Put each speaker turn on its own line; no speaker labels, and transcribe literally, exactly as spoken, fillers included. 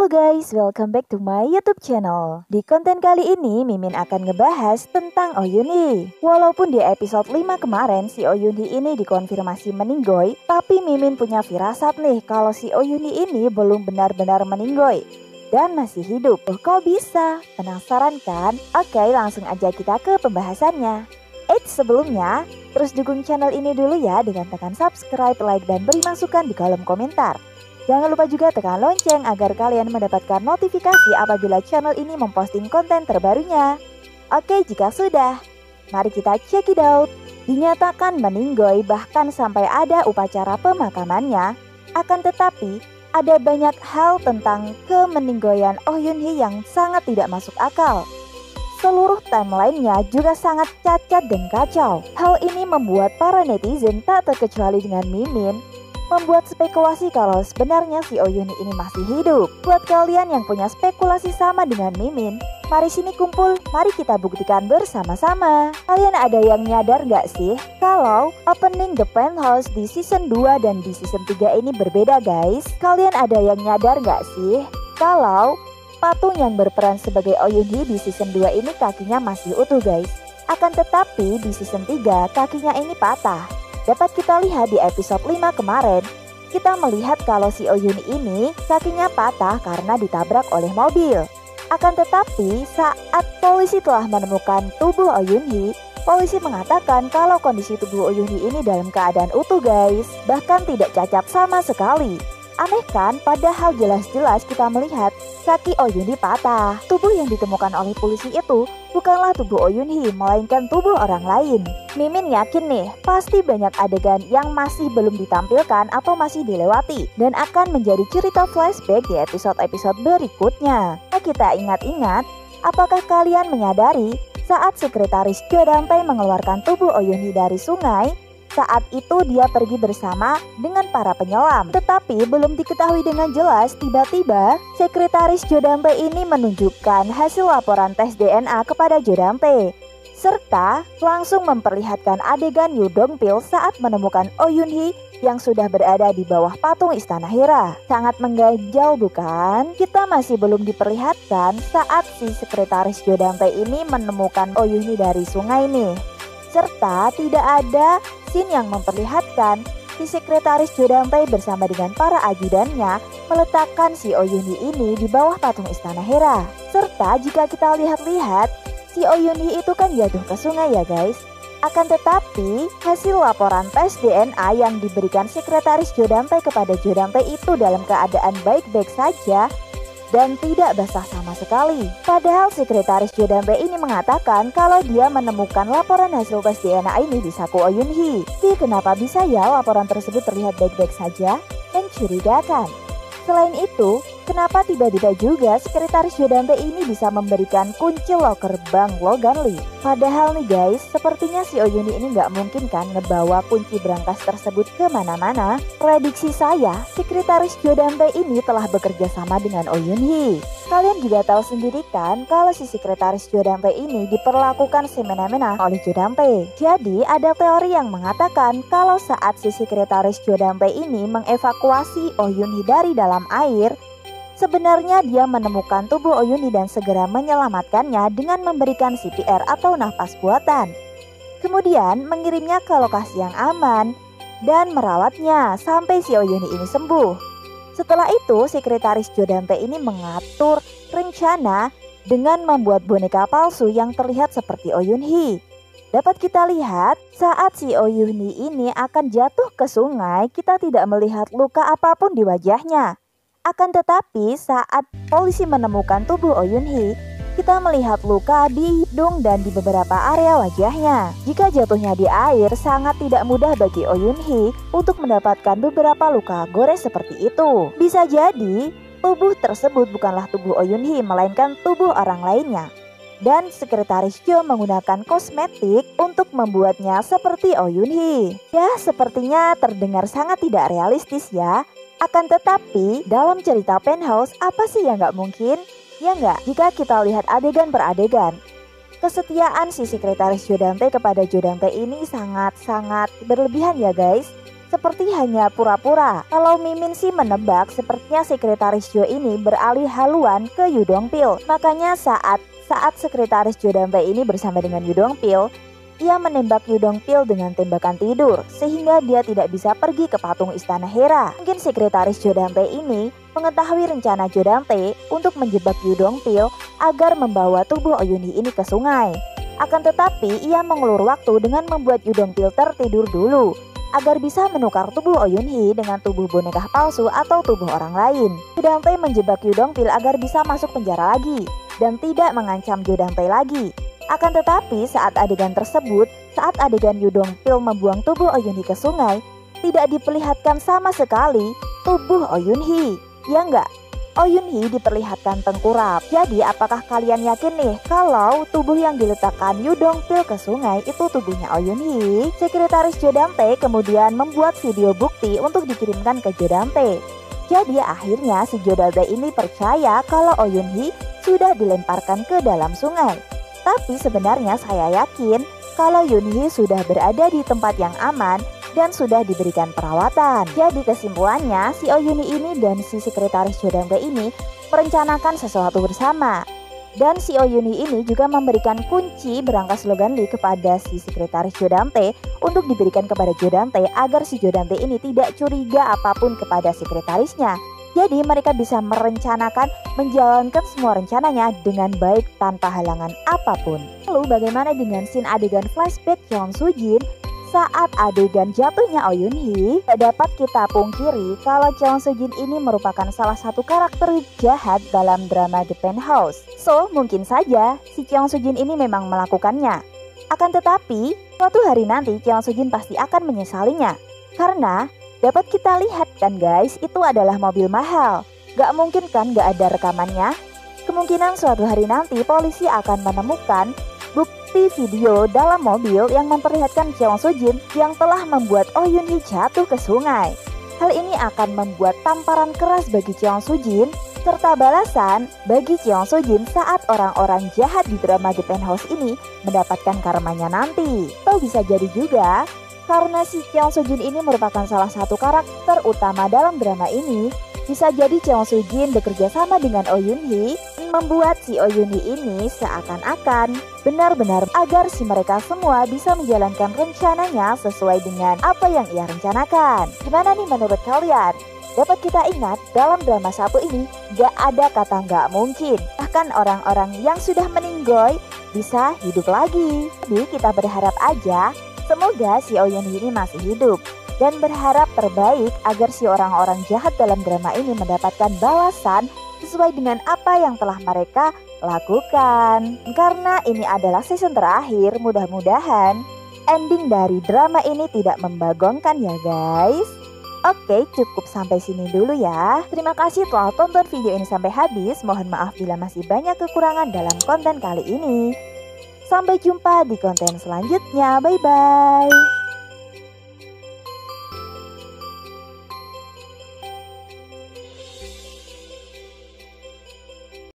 Halo guys, welcome back to my YouTube channel. Di konten kali ini Mimin akan ngebahas tentang Oh Yoon-hee. Walaupun di episode lima kemarin si Oh Yoon-hee ini dikonfirmasi meninggoy, tapi Mimin punya firasat nih kalau si Oh Yoon-hee ini belum benar-benar meninggoy dan masih hidup. Oh, kok bisa? Penasaran kan? Oke, langsung aja kita ke pembahasannya. Eits, sebelumnya terus dukung channel ini dulu ya dengan tekan subscribe, like, dan beri masukan di kolom komentar. Jangan lupa juga tekan lonceng agar kalian mendapatkan notifikasi apabila channel ini memposting konten terbarunya. Oke, jika sudah, mari kita check it out. Dinyatakan meninggoy bahkan sampai ada upacara pemakamannya. Akan tetapi, ada banyak hal tentang kemeninggoyan Oh Yoon-hee yang sangat tidak masuk akal. Seluruh timelinenya juga sangat cacat dan kacau. Hal ini membuat para netizen tak terkecuali dengan Mimin membuat spekulasi kalau sebenarnya si Oh Yoon-hee ini masih hidup. Buat kalian yang punya spekulasi sama dengan Mimin, mari sini kumpul, mari kita buktikan bersama-sama. Kalian ada yang nyadar gak sih kalau opening The Penthouse di season dua dan di season tiga ini berbeda guys? Kalian ada yang nyadar gak sih kalau patung yang berperan sebagai Oh Yoon-hee di season dua ini kakinya masih utuh guys? Akan tetapi di season tiga kakinya ini patah. Dapat kita lihat di episode lima kemarin, kita melihat kalau si Oh Yoon-hee ini kakinya patah karena ditabrak oleh mobil. Akan tetapi saat polisi telah menemukan tubuh Oh Yoon-hee, polisi mengatakan kalau kondisi tubuh Oh Yoon-hee ini dalam keadaan utuh guys, bahkan tidak cacat sama sekali. Aneh kan, padahal jelas-jelas kita melihat kaki Oh Yoon-hee patah. Tubuh yang ditemukan oleh polisi itu bukanlah tubuh Oh Yoon-hee, melainkan tubuh orang lain. Mimin yakin nih, pasti banyak adegan yang masih belum ditampilkan atau masih dilewati dan akan menjadi cerita flashback di episode-episode berikutnya. Nah, kita ingat-ingat, apakah kalian menyadari saat sekretaris Jo Dang-tae mengeluarkan tubuh Oh Yoon-hee dari sungai? Saat itu dia pergi bersama dengan para penyelam. Tetapi belum diketahui dengan jelas, tiba-tiba sekretaris Jo Dang-tae ini menunjukkan hasil laporan tes D N A kepada Jo Dang-tae, serta langsung memperlihatkan adegan Yoo Dong-pil saat menemukan Oh Yoon-hee yang sudah berada di bawah patung Istana Hera. Sangat mengganjal bukan? Kita masih belum diperlihatkan saat si sekretaris Jo Dang-tae ini menemukan Oh Yoon-hee dari sungai nih. Serta tidak ada scene yang memperlihatkan si sekretaris Jo Dang-tae bersama dengan para ajudannya meletakkan si Oh Yoon-hee ini di bawah patung Istana Hera. Serta jika kita lihat-lihat, si Oh Yoon-hee itu kan jatuh ke sungai ya guys. Akan tetapi hasil laporan tes D N A yang diberikan sekretaris Jo Dang-tae kepada Jo Dang-tae itu dalam keadaan baik-baik saja dan tidak basah sama sekali. Padahal sekretaris Jo Dang-tae ini mengatakan kalau dia menemukan laporan hasil tes D N A ini di saku Oh Yoon-hee. Tapi kenapa bisa ya laporan tersebut terlihat baik-baik saja? Mencurigakan. Selain itu, kenapa tiba-tiba juga sekretaris Jo Dang-tae ini bisa memberikan kunci loker bank Logan Lee? Padahal nih guys, sepertinya si Oh Yoon-hee ini nggak mungkin kan ngebawa kunci brankas tersebut kemana-mana. Prediksi saya, sekretaris Jo Dang-tae ini telah bekerja sama dengan Oh Yoon-hee. Kalian juga tahu sendiri kan kalau si sekretaris Jo Dang-tae ini diperlakukan semena-mena oleh Jo Dang-tae. Jadi ada teori yang mengatakan kalau saat si sekretaris Jo Dang-tae ini mengevakuasi Oh Yoon-hee dari dalam air, sebenarnya dia menemukan tubuh Oh Yoon-hee dan segera menyelamatkannya dengan memberikan C P R atau nafas buatan. Kemudian mengirimnya ke lokasi yang aman dan merawatnya sampai si Oh Yoon-hee ini sembuh. Setelah itu, sekretaris Jo Dang-tae ini mengatur rencana dengan membuat boneka palsu yang terlihat seperti Oh Yoon-hee. Dapat kita lihat saat si Oh Yoon-hee ini akan jatuh ke sungai, kita tidak melihat luka apapun di wajahnya. Akan tetapi saat polisi menemukan tubuh Oh Yoon-hee, kita melihat luka di hidung dan di beberapa area wajahnya. Jika jatuhnya di air, sangat tidak mudah bagi Oh Yoon-hee untuk mendapatkan beberapa luka gores seperti itu. Bisa jadi tubuh tersebut bukanlah tubuh Oh Yoon-hee, melainkan tubuh orang lainnya. Dan sekretaris Jo menggunakan kosmetik untuk membuatnya seperti Oh Yoon-hee. Ya, sepertinya terdengar sangat tidak realistis ya. Akan tetapi dalam cerita Penthouse, apa sih yang nggak mungkin? Ya nggak? Jika kita lihat adegan per adegan, kesetiaan si sekretaris Jo Dang-tae kepada Jo Dang-tae ini sangat-sangat berlebihan ya guys. seperti hanya pura-pura. Kalau Mimin sih menebak sepertinya sekretaris Jo ini beralih haluan ke Yu Dongpil. Makanya saat saat sekretaris Jo Dante ini bersama dengan Yu Dongpil, ia menembak Yu Dongpil dengan tembakan tidur sehingga dia tidak bisa pergi ke patung istana Hera. Mungkin sekretaris Jo Dante ini mengetahui rencana Jo Dante untuk menjebak Yu Dongpil agar membawa tubuh Oh Yun-hee ini ke sungai. Akan tetapi ia mengulur waktu dengan membuat Yu Dongpil tertidur dulu agar bisa menukar tubuh Oh Yun-hee dengan tubuh boneka palsu atau tubuh orang lain. Jo Dante menjebak Yu Dongpil agar bisa masuk penjara lagi dan tidak mengancam Jo Dante lagi. Akan tetapi saat adegan tersebut, saat adegan Yu Dongpil membuang tubuh Oh Yun-hee ke sungai, tidak diperlihatkan sama sekali tubuh Oh Yun-hee. Ya enggak? Oh Yun-hee diperlihatkan tengkurap. Jadi apakah kalian yakin nih kalau tubuh yang diletakkan Yu Dongpil ke sungai itu tubuhnya Oh Yun-hee? Sekretaris Jo Dante kemudian membuat video bukti untuk dikirimkan ke Jo Dante. Jadi akhirnya si Jo Dante ini percaya kalau Oh Yun-hee sudah dilemparkan ke dalam sungai. Tapi sebenarnya saya yakin kalau Yun-hee sudah berada di tempat yang aman dan sudah diberikan perawatan. Jadi kesimpulannya, si Oh Yun-hee ini dan si sekretaris Jo Dante ini merencanakan sesuatu bersama. Dan si Oh Yun-hee ini juga memberikan kunci berangkas Logan Lee kepada si sekretaris Jo Dante untuk diberikan kepada Jo Dante agar si Jo Dante ini tidak curiga apapun kepada sekretarisnya. Jadi mereka bisa merencanakan menjalankan semua rencananya dengan baik tanpa halangan apapun. Lalu bagaimana dengan scene adegan flashback Cheon Soo Jin? Saat adegan jatuhnya Oh Yun-hee, tidak dapat kita pungkiri kalau Cheon Soo Jin ini merupakan salah satu karakter jahat dalam drama The Penthouse. So, mungkin saja si Cheon Soo Jin ini memang melakukannya. Akan tetapi, suatu hari nanti Cheon Soo Jin pasti akan menyesalinya. Karena dapat kita lihat kan guys, itu adalah mobil mahal. Gak mungkin kan gak ada rekamannya? Kemungkinan suatu hari nanti polisi akan menemukan bukti video dalam mobil yang memperlihatkan Cheon Soo Jin yang telah membuat Oh Yun-hee jatuh ke sungai. Hal ini akan membuat tamparan keras bagi Cheon Soo Jin serta balasan bagi Cheon Soo Jin saat orang-orang jahat di drama The Penthouse ini mendapatkan karmanya nanti. Atau bisa jadi juga karena si Cheon Soo Jin ini merupakan salah satu karakter utama dalam drama ini, bisa jadi Cheon Soo Jin bekerja sama dengan Oh Yun-hee membuat si Oh Yun-hee ini seakan-akan benar-benar agar si mereka semua bisa menjalankan rencananya sesuai dengan apa yang ia rencanakan. Gimana nih menurut kalian? Dapat kita ingat dalam drama satu ini gak ada kata gak mungkin. Bahkan orang-orang yang sudah meninggoy bisa hidup lagi. Jadi kita berharap aja semoga si Oh Yun-hee ini masih hidup. Dan berharap terbaik agar si orang-orang jahat dalam drama ini mendapatkan balasan sesuai dengan apa yang telah mereka lakukan. Karena ini adalah season terakhir, mudah-mudahan ending dari drama ini tidak membagongkan ya guys. Oke, cukup sampai sini dulu ya. Terima kasih telah tonton video ini sampai habis. Mohon maaf bila masih banyak kekurangan dalam konten kali ini. Sampai jumpa di konten selanjutnya. Bye-bye.